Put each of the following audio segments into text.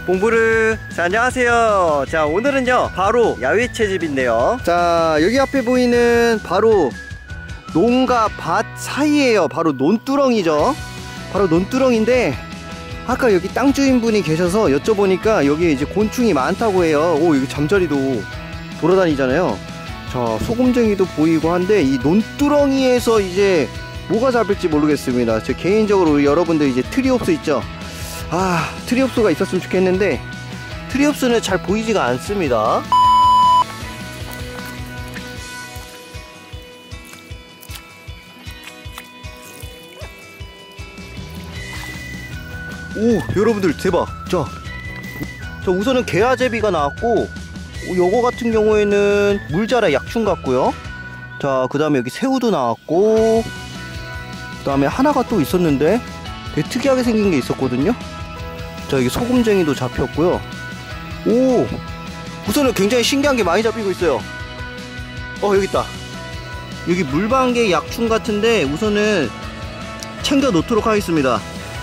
봉부르. 자, 안녕하세요. 자, 오늘은요 바로 야외 채집인데요. 자, 여기 앞에 보이는 바로 농가 밭 사이에요. 바로 논두렁이죠. 바로 논두렁인데 아까 여기 땅 주인분이 계셔서 여쭤보니까 여기 이제 곤충이 많다고 해요. 오, 여기 잠자리도 돌아다니잖아요. 자, 소금쟁이도 보이고 한데 이 논두렁이에서 이제 뭐가 잡힐지 모르겠습니다. 저 개인적으로 여러분들 이제 트리옵스 있죠. 아, 트리옵스가 있었으면 좋겠는데 트리옵스는 잘 보이지가 않습니다. 오, 여러분들 대박. 자, 우선은 게아제비가 나왔고, 요거 같은 경우에는 물자라 약충 같고요. 자, 그 다음에 여기 새우도 나왔고, 그 다음에 하나가 또 있었는데 되게 특이하게 생긴 게 있었거든요. 자, 여기 소금쟁이도 잡혔고요. 오, 우선은 굉장히 신기한 게 많이 잡히고 있어요. 여기 있다. 여기 물방개 약충 같은데 우선은 챙겨 놓도록 하겠습니다.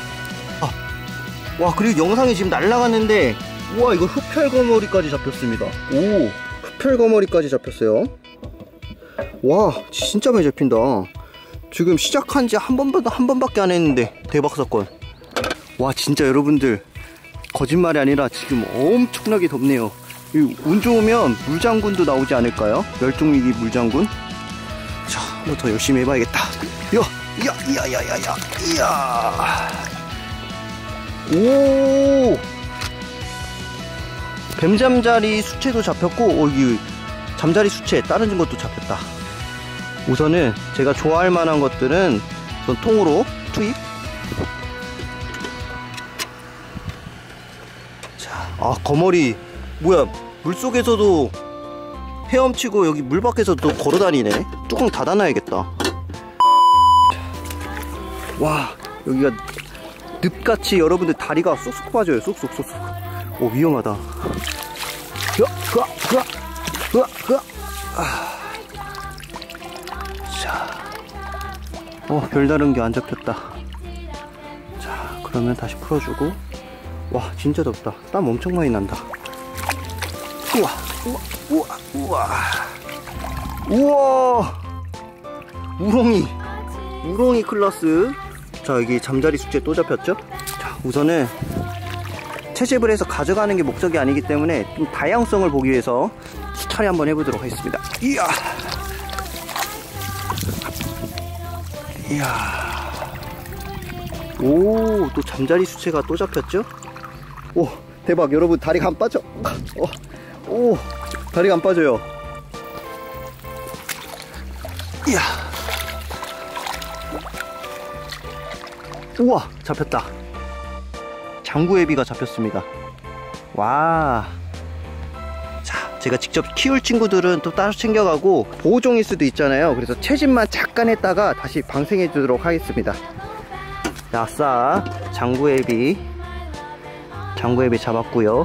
와, 그리고 영상이 지금 날아갔는데, 우와, 이거 흡혈거머리까지 잡혔습니다. 오, 흡혈거머리까지 잡혔어요. 와, 진짜 많이 잡힌다. 지금 시작한 지 한 번밖에 안 했는데 대박 사건. 와, 진짜 여러분들 거짓말이 아니라 지금 엄청나게 덥네요. 운 좋으면 물장군도 나오지 않을까요? 멸종위기 물장군. 자, 뭐 더 열심히 해봐야겠다. 이야. 오, 뱀잠자리 수채도 잡혔고, 여기 잠자리 수채 다른 것도 잡혔다. 우선은 제가 좋아할 만한 것들은 우선 통으로 투입. 자, 거머리 뭐야, 물속에서도 헤엄치고 여기 물 밖에서도 걸어다니네. 뚜껑 닫아놔야겠다. 와, 여기가 늪같이 여러분들 다리가 쏙쏙 빠져요. 쏙쏙. 오, 위험하다. 자, 별다른 게 안 잡혔다. 자, 그러면 다시 풀어주고. 와, 진짜 덥다. 땀 엄청 많이 난다. 우와, 우렁이 클라스. 자, 여기 잠자리 숙제 또 잡혔죠? 자, 우선은 채집을 해서 가져가는 게 목적이 아니기 때문에 좀 다양성을 보기 위해서 수탈이 한번 해보도록 하겠습니다. 이야. 오, 또 잠자리 수채가 또 잡혔죠? 오, 대박. 여러분, 다리가 안 빠져. 오, 다리가 안 빠져요. 이야. 우와, 잡혔다. 장구애비가 잡혔습니다. 와. 자, 제가 직접 키울 친구들은 또 따로 챙겨가고 보호종일 수도 있잖아요. 그래서 채집만 잠깐 했다가 다시 방생해 주도록 하겠습니다. 아싸, 장구애비 잡았고요.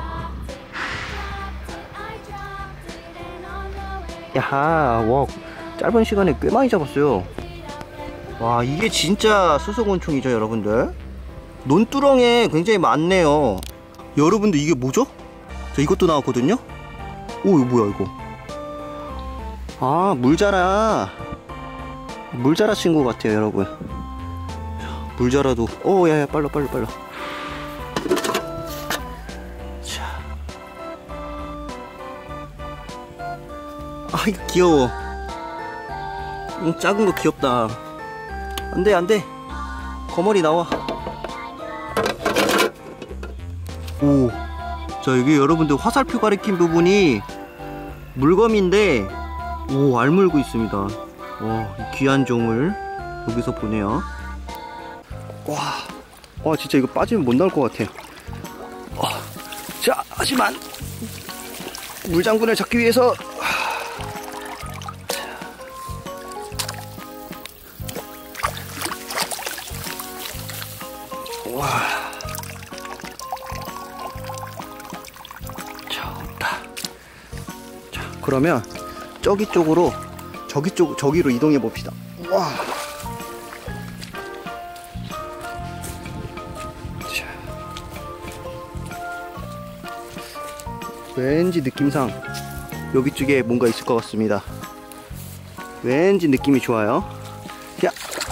야하, 와, 짧은 시간에 꽤 많이 잡았어요. 와, 이게 진짜 수소곤충이죠, 여러분들. 논두렁에 굉장히 많네요. 여러분들, 이게 뭐죠? 자, 이것도 나왔거든요. 오, 이거 뭐야, 이거. 아, 물자라 친구 같아요, 여러분. 물자라도. 야야, 빨라. 자, 이거 귀여워. 작은 거 귀엽다. 안돼. 거머리 나와. 오, 자, 여기 여러분들 화살표 가리킨 부분이 물검인데, 오, 알 물고 있습니다. 와, 귀한 종을 여기서 보네요. 와, 진짜 이거 빠지면 못 나올 것 같아. 자, 하지만 물장군을 잡기 위해서 와, 좋다. 자, 그러면 저기로 이동해 봅시다. 와. 자. 왠지 느낌상 여기 쪽에 뭔가 있을 것 같습니다. 왠지 느낌이 좋아요. 야,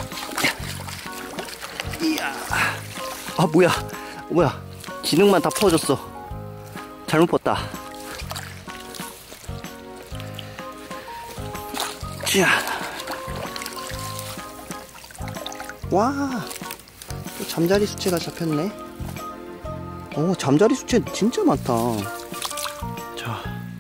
이야, 아 뭐야, 기능만 다 퍼졌어. 잘못 봤다. 자, 와, 또 잠자리 수채가 잡혔네. 오, 잠자리 수채 진짜 많다. 자,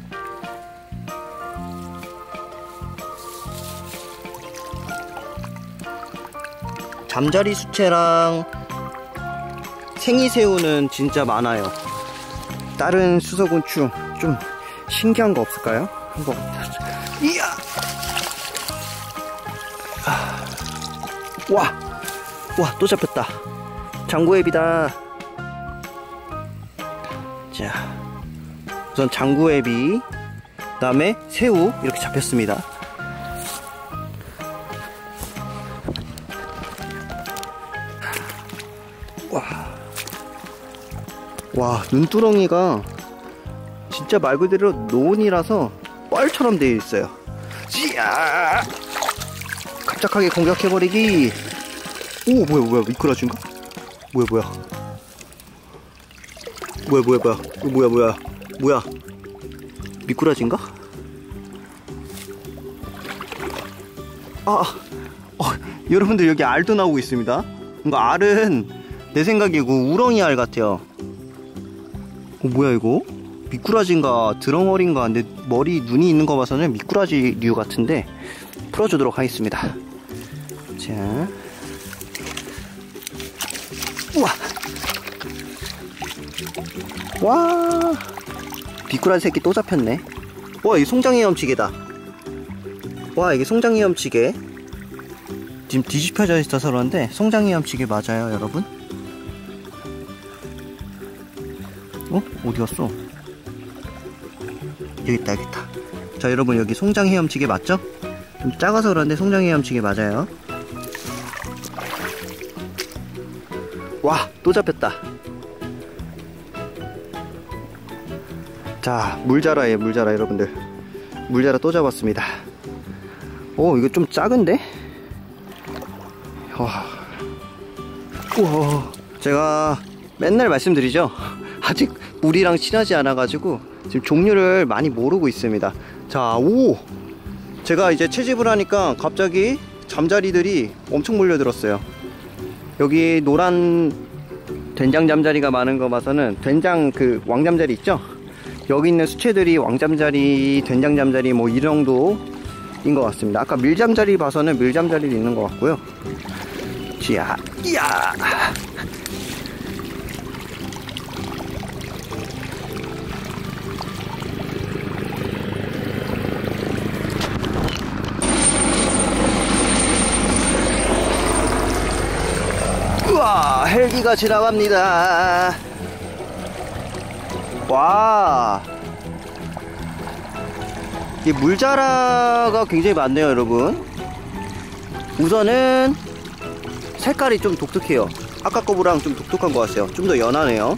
잠자리 수채랑 생이새우는 진짜 많아요. 다른 수소곤충 좀 신기한 거 없을까요? 한번. 이야! 와, 또 잡혔다. 장구애비다. 자, 우선 장구애비, 그 다음에 새우 이렇게 잡혔습니다. 와, 눈두렁이가 진짜 말 그대로 논이라서 뻘처럼 되어 있어요. 지야! 갑작하게 공격해버리기. 오, 뭐야, 미꾸라지인가? 뭐야, 미꾸라지인가? 여러분들 여기 알도 나오고 있습니다. 이거 알은 내 생각에 우렁이 알 같아요. 뭐야 이거? 미꾸라지인가 드렁어리인가. 근데 머리 눈이 있는 거 봐서는 미꾸라지류 같은데 풀어주도록 하겠습니다. 자, 우와, 와, 미꾸라지 새끼 또 잡혔네. 와, 이게 송장이염치개다. 와, 이게 송장이염치개. 지금 뒤집혀져 있어서 그런데 송장이염치개 맞아요, 여러분? 어디 갔어? 여기 있다. 자, 여러분, 여기 송장이염치개 맞죠? 좀 작아서 그런데 송장이염치개 맞아요. 와, 또 잡혔다. 자, 물자라예요, 물자라. 여러분들, 물자라 또 잡았습니다. 오, 이거 좀 작은데? 우와, 제가 맨날 말씀드리죠. 아직 물이랑 친하지 않아가지고 지금 종류를 많이 모르고 있습니다. 자, 오, 제가 이제 채집을 하니까 갑자기 잠자리들이 엄청 몰려들었어요. 여기 노란 된장 잠자리가 많은 거 봐서는 된장 그 왕잠자리 있죠? 여기 있는 수채들이 왕잠자리, 된장 잠자리 뭐 이 정도인 것 같습니다. 아까 밀잠자리 봐서는 밀잠자리도 있는 것 같고요. 자, 이야, 우와, 헬기가 지나갑니다. 와, 이 물자라가 굉장히 많네요, 여러분. 우선은 색깔이 좀 독특해요. 아까 거보랑 좀 독특한 것 같아요. 좀 더 연하네요.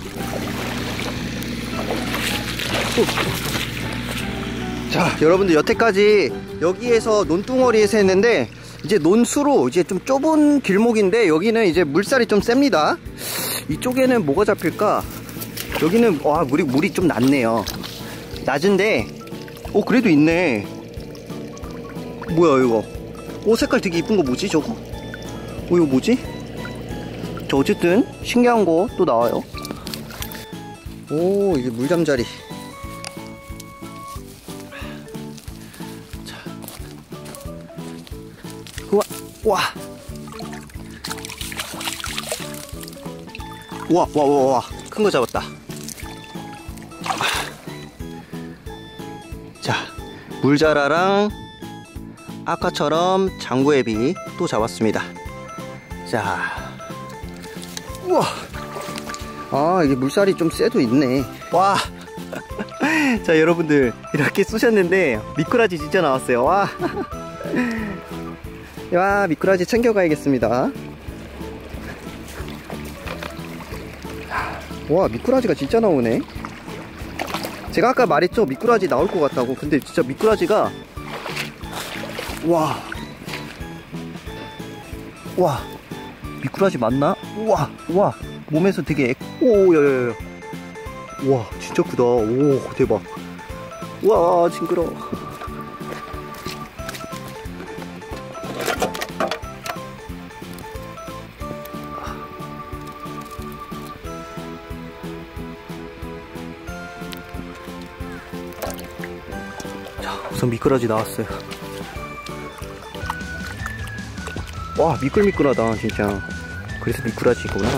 자, 여러분들, 여태까지 여기에서 논뚱어리에서 했는데 이제 논수로 이제 좀 좁은 길목인데 여기는 이제 물살이 좀 셉니다. 이쪽에는 뭐가 잡힐까? 여기는 물이 좀 낮네요. 낮은데 그래도 있네. 뭐야 이거? 색깔 되게 이쁜 거 뭐지 저거? 이거 뭐지? 저 어쨌든 신기한 거 또 나와요. 오, 이게 물잠자리. 자, 와, 큰 거 잡았다. 자, 물자라랑 아까처럼 장구애비 또 잡았습니다. 자, 우와, 이게 물살이 좀 쎄도 있네. 와. 자, 여러분들, 이렇게 쏘셨는데 미꾸라지 진짜 나왔어요. 와. 미꾸라지 챙겨가야겠습니다. 와, 미꾸라지가 진짜 나오네. 제가 아까 말했죠, 미꾸라지 나올 것 같다고. 근데 진짜 미꾸라지가 와 미꾸라지 맞나? 와 몸에서 되게 야야야, 와 진짜 크다. 오 대박. 와 징그러. 자, 우선 미꾸라지 나왔어요. 와 미끌미끌하다 진짜. 그래서 미꾸라지구나.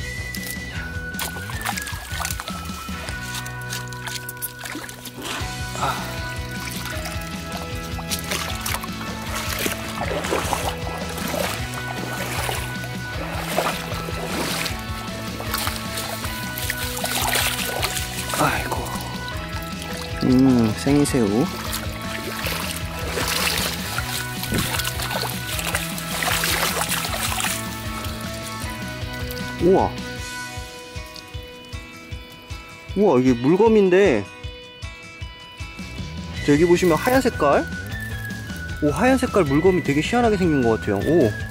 아이고. 생이새우. 우와 이게 물검인데, 여기 보시면 하얀 색깔, 하얀 색깔 물검이 되게 희한하게 생긴 것 같아요.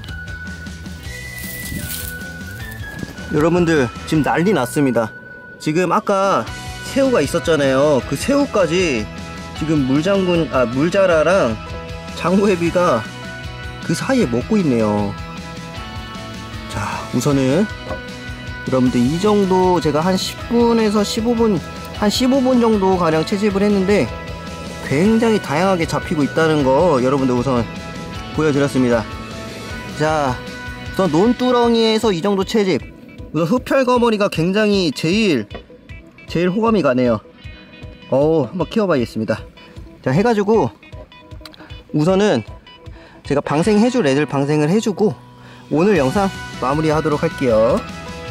여러분들 지금 난리 났습니다. 지금 아까 새우가 있었잖아요. 그 새우까지 지금 물자라랑 장구애비가 그 사이에 먹고 있네요. 자, 우선은 여러분들 이 정도 제가 한 10분에서 15분, 한 15분 정도 가량 채집을 했는데 굉장히 다양하게 잡히고 있다는 거 여러분들 우선 보여드렸습니다. 자, 우선 논두렁이에서 이 정도 채집. 우선 흡혈거머리가 굉장히 제일 호감이 가네요. 한번 키워봐야겠습니다. 자, 해가지고 우선은 제가 방생해줄 애들 방생을 해주고 오늘 영상 마무리하도록 할게요.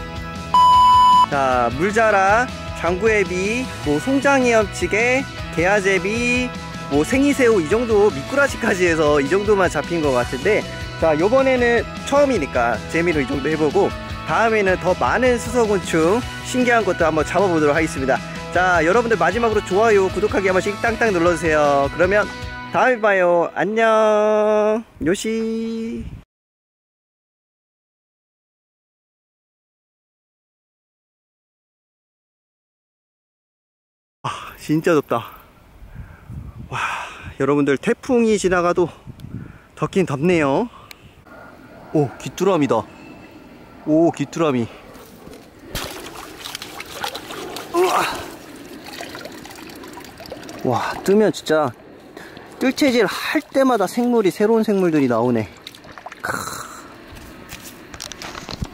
자, 물자라, 장구애비, 송장이염치개, 게아제비, 생이새우, 이 정도, 미꾸라지까지 해서 이 정도만 잡힌 것 같은데, 자, 요번에는 처음이니까 재미로 이 정도 해보고 다음에는 더 많은 수소곤충 신기한 것도 한번 잡아보도록 하겠습니다. 자, 여러분들 마지막으로 좋아요, 구독하기 한 번씩 땅땅 눌러주세요. 그러면 다음에 봐요. 안녕. 요시. 진짜 덥다. 와, 여러분들 태풍이 지나가도 덥긴 덥네요. 귀뚜라미다. 귀뚜라미. 와, 뜨면 진짜 뜰채질 할 때마다 새로운 생물들이 나오네.